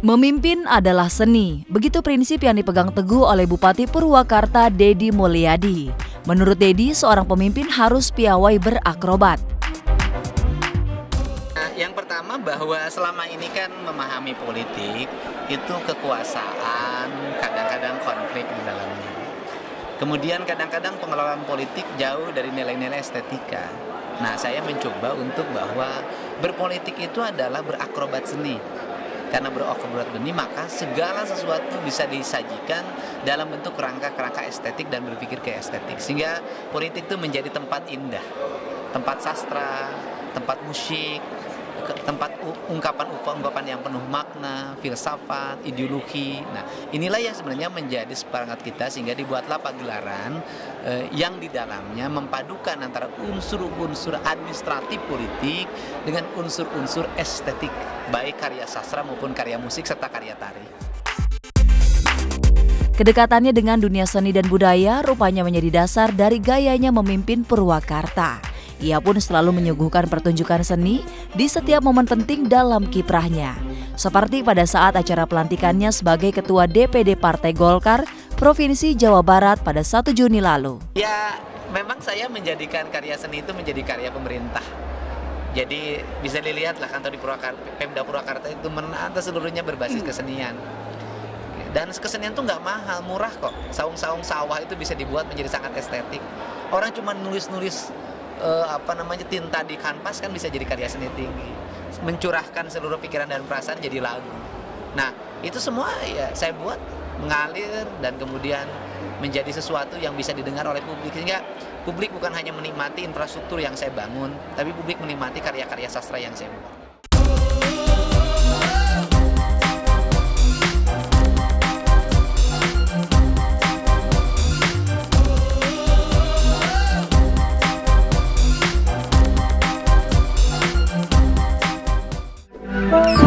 Memimpin adalah seni, begitu prinsip yang dipegang teguh oleh Bupati Purwakarta Dedi Mulyadi. Menurut Dedi, seorang pemimpin harus piawai berakrobat. Yang pertama bahwa selama ini kan memahami politik itu kekuasaan, kadang-kadang konflik di dalamnya. Kemudian kadang-kadang pengelolaan politik jauh dari nilai-nilai estetika. Nah, saya mencoba untuk bahwa berpolitik itu adalah berakrobat seni. Karena berakrobat seni, maka segala sesuatu bisa disajikan dalam bentuk kerangka-kerangka estetik dan berpikir ke estetik. Sehingga politik itu menjadi tempat indah, tempat sastra, tempat musik, tempat ungkapan yang penuh makna, filsafat, ideologi. Nah, inilah yang sebenarnya menjadi semangat kita sehingga dibuatlah pagelaran yang di dalamnya mempadukan antara unsur-unsur administratif politik dengan unsur-unsur estetik, baik karya sastra maupun karya musik serta karya tari. Kedekatannya dengan dunia seni dan budaya rupanya menjadi dasar dari gayanya memimpin Purwakarta. Ia pun selalu menyuguhkan pertunjukan seni di setiap momen penting dalam kiprahnya. Seperti pada saat acara pelantikannya sebagai Ketua DPD Partai Golkar Provinsi Jawa Barat pada 1 Juni lalu. Ya, memang saya menjadikan karya seni itu menjadi karya pemerintah. Jadi bisa dilihatlah kantor di Purwakarta, Pemda Purwakarta itu menata seluruhnya berbasis kesenian. Dan kesenian itu nggak mahal, murah kok. Saung-saung sawah itu bisa dibuat menjadi sangat estetik. Orang cuma nulis-nulis tinta di kanvas kan bisa jadi karya seni tinggi. Mencurahkan seluruh pikiran dan perasaan jadi lagu. Nah, itu semua ya saya buat mengalir dan kemudian menjadi sesuatu yang bisa didengar oleh publik. Sehingga publik bukan hanya menikmati infrastruktur yang saya bangun, tapi publik menikmati karya-karya sastra yang saya buat. Bye.